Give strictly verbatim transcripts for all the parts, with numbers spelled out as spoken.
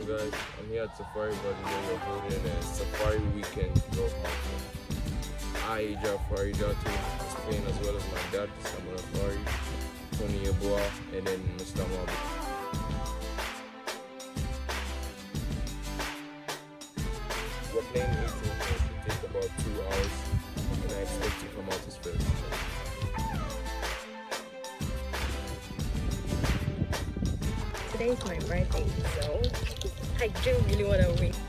guys? I'm here at Safari Valley where we're holding a Safari Weekend Golf outing. I, Jafari Datu, Spain, as well as my dad, Samuel Afari, Tony Yeboah, and then Mister Mob. We're playing eighteen holes. It takes about two hours, and I expect to come out as first. Today is my birthday, so I do really want to win.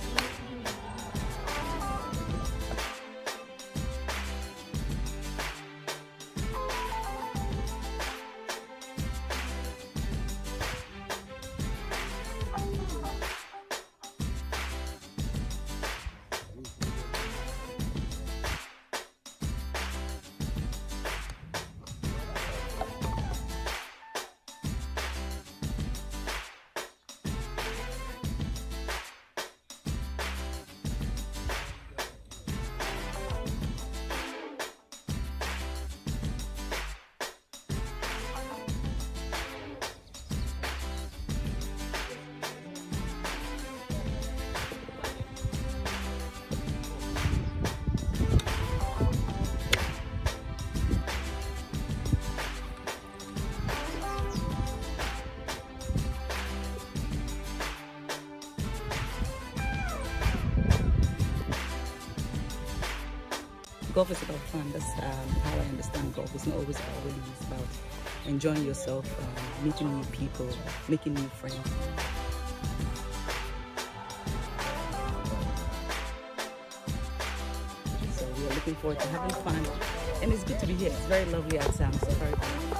Golf is about fun. That's um, how I understand golf. It's not always about winning. It's about enjoying yourself, um, meeting new people, making new friends. So we are looking forward to having fun, and it's good to be here. It's very lovely at Sam Safari.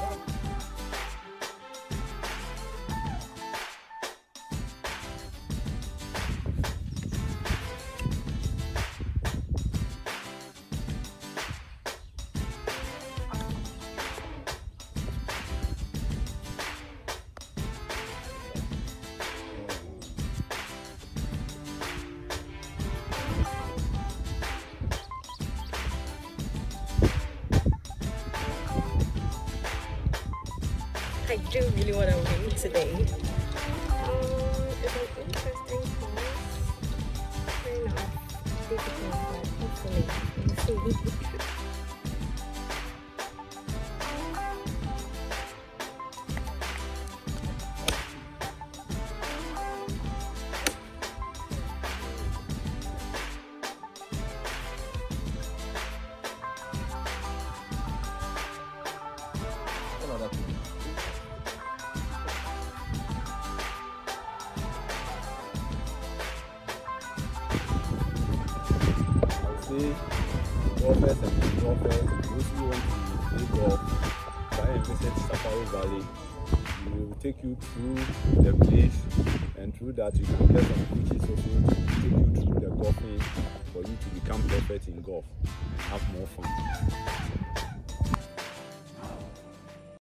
I do really want to win today. Um, it's an interesting course. Kind of difficult, but hopefully we'll see. Golfers and golfers, those who want to play golf, try and visit Safari Valley. We will take you through the place, and through that you can get some coaches also to take you through the golfing for you to become perfect in golf and have more fun.